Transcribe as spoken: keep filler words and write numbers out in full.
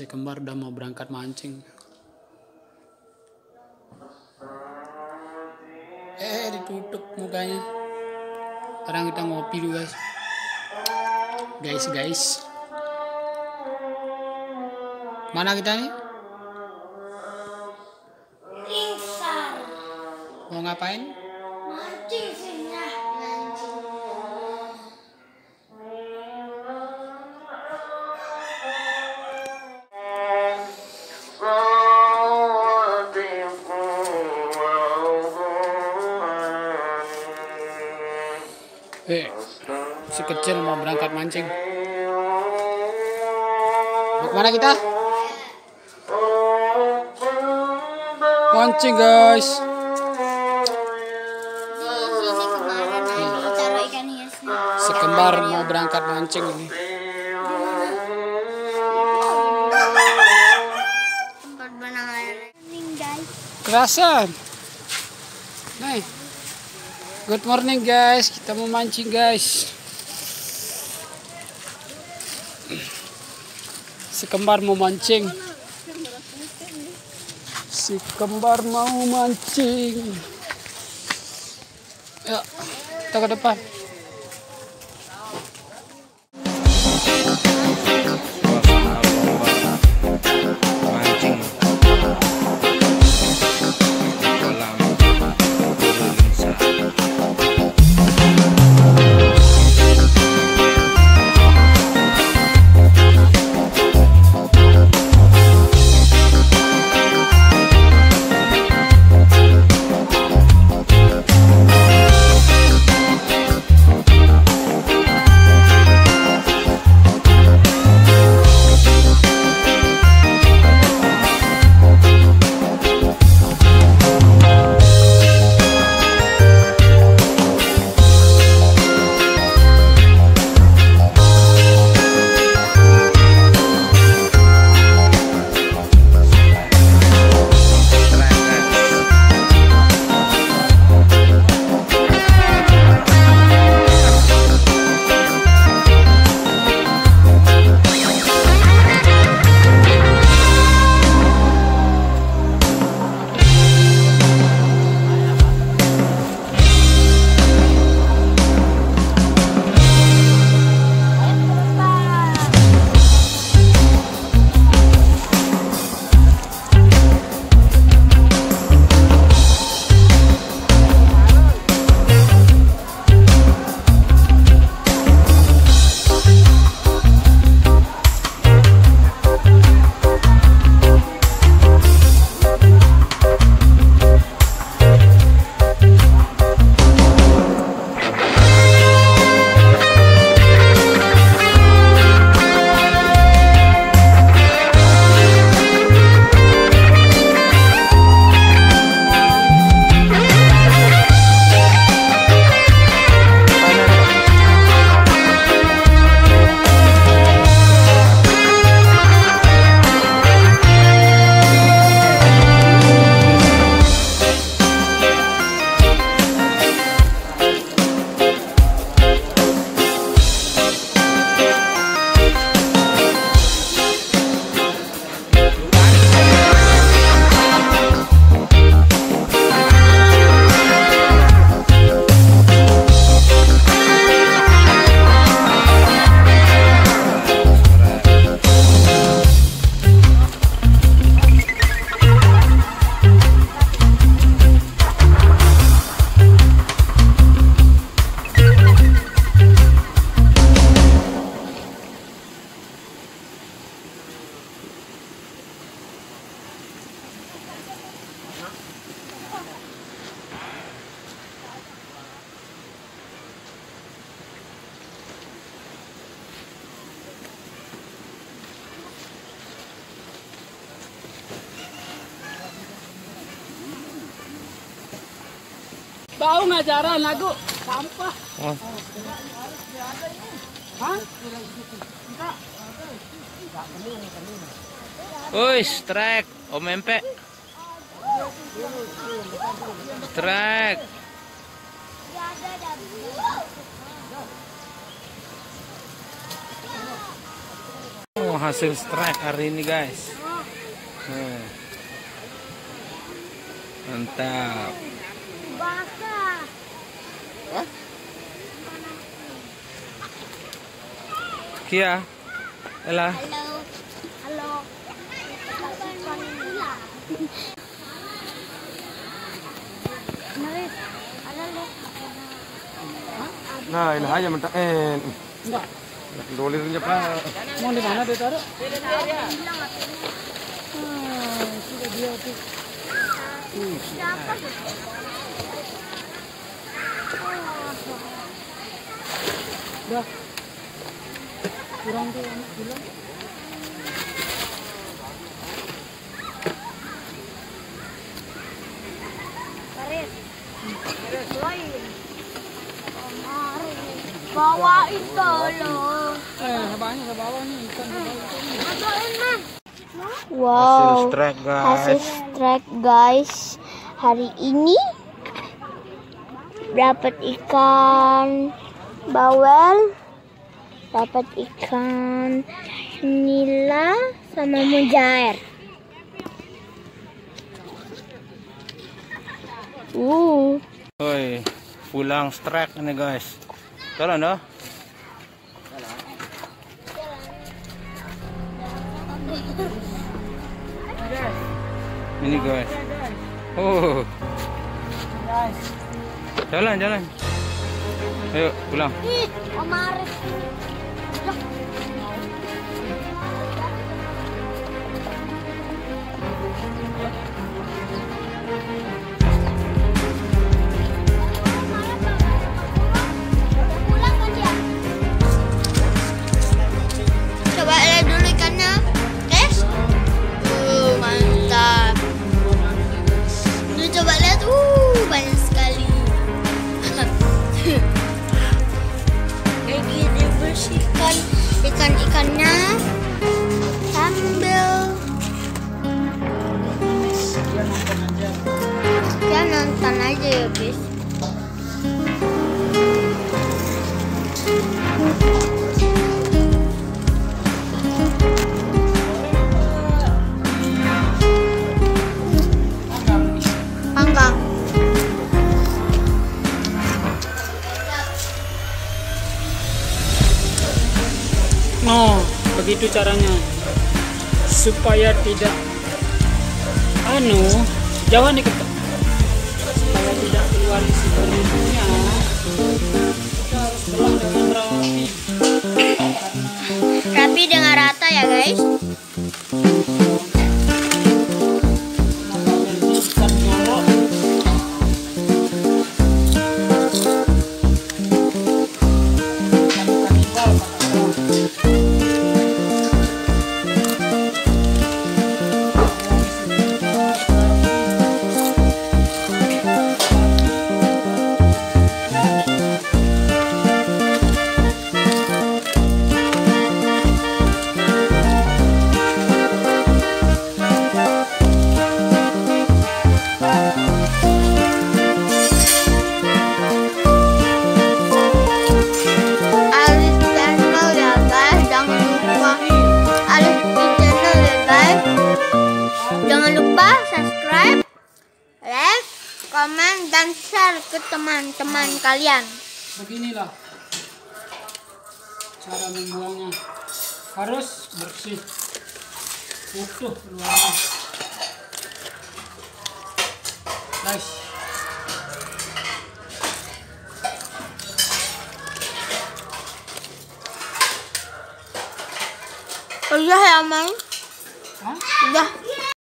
si kembar udah mau berangkat mancing. Eh, ditutup mukanya. Sekarang kita ngopi dulu guys. Guys, guys. Mana kita nih? Lingsar. Mau ngapain? Mancing sihnya. Mancing. Eh, si kecil mau berangkat mancing. Mau kemana kita? Mancing guys. Di sini kemarin aku taruh ikan hiasnya. Si kembar mau berangkat mancing ini. Tempat benang air. Guys. Kerasan. Nih. Good morning guys, kita mau mancing guys. Si kembar mau mancing. Si kembar mau mancing. Ya, kita ke depan. Mancing kolam lingsar. Tahu ngajaran lagu sampah. Oh. Hah? Woi, strike, Om Empe. Strike. Oh, hasil strike hari ini guys. Nah. Mantap. Hah? Kia, Ella. Halo. Halo. Nah, ini aja mentah. Eh, Enggak. dolirnya pak. Mau di mana dia taruh? Ah, sudah dia tuh. Dah. Kurang tuh anak bilang. Bawa itu loh. Eh, banyak ke bawah nih ikan ke bawah. Hasil Wow. strike Hasil guys. strike guys. Hari ini dapat ikan bawal, dapat ikan nila sama mujair. Uh. Oi, pulang strike ini guys. Jalan dah. Ini guys. Oh. Jalan, jalan. Ayo pulang. Ih, Omar. Coba lihat dulu ikannya, guys. Uh, mantap. Ini coba lihat, uh, banyak sekali. Lagi dibersihkan ikan-ikannya sambil ya nonton aja ya guys. Panggang. Oh, begitu caranya supaya tidak anu jangan diketok supaya tidak keluar isi berlinya. Kita harus belah dengan rapi Rapi dengan rata ya guys. ikan nyolok. Ikan kanibal Alis channel ya guys, jangan lupa Alis channel ya guys. Jangan lupa subscribe, like, komen, dan share ke teman-teman kalian. Beginilah cara membuangnya, harus bersih utuh luarnya guys. Udah ya, Mang? Hah? Udah.